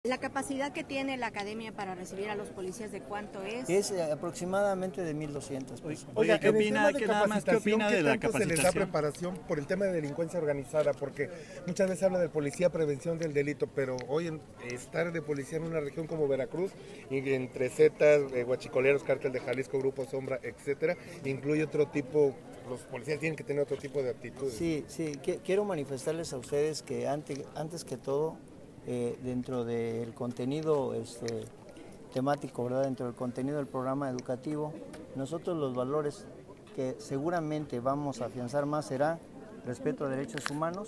¿La capacidad que tiene la academia para recibir a los policías de cuánto es? Es aproximadamente de 1,200 personas. Oiga, ¿qué opina, ¿qué opina de la tanto se les da preparación por el tema de delincuencia organizada? Porque muchas veces habla de policía, prevención del delito, pero hoy estar de policía en una región como Veracruz, y entre Zetas, guachicoleros, cártel de Jalisco, Grupo Sombra, etcétera, incluye otro tipo, los policías tienen que tener otro tipo de actitudes. Sí, quiero manifestarles a ustedes que antes que todo, dentro del contenido temático, ¿verdad? Dentro del contenido del programa educativo, nosotros los valores que seguramente vamos a afianzar más será respeto a derechos humanos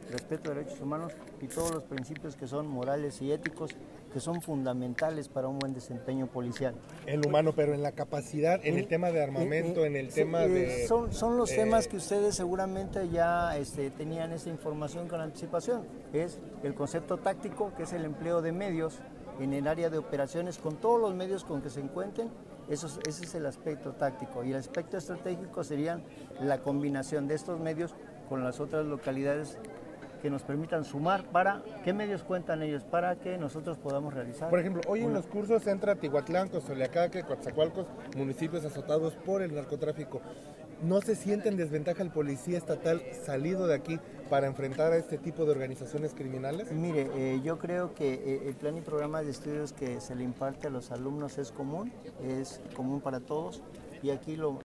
y todos los principios que son morales y éticos, que son fundamentales para un buen desempeño policial. El humano, pero en la capacidad, en el tema de armamento, en el tema de... Son los temas que ustedes seguramente ya tenían esa información con anticipación. Es el concepto táctico, que es el empleo de medios en el área de operaciones, con todos los medios con que se encuentren. Ese es el aspecto táctico, y el aspecto estratégico sería la combinación de estos medios con las otras localidades que nos permitan sumar. ¿Para qué medios cuentan ellos? Para que nosotros podamos realizar. Por ejemplo, hoy en los cursos entra Tihuatlán, Cozoleacaque, Coatzacoalcos, municipios azotados por el narcotráfico. ¿No se siente en desventaja el policía estatal salido de aquí para enfrentar a este tipo de organizaciones criminales? Mire, yo creo que el plan y programa de estudios que se le imparte a los alumnos es común para todos, y aquí lo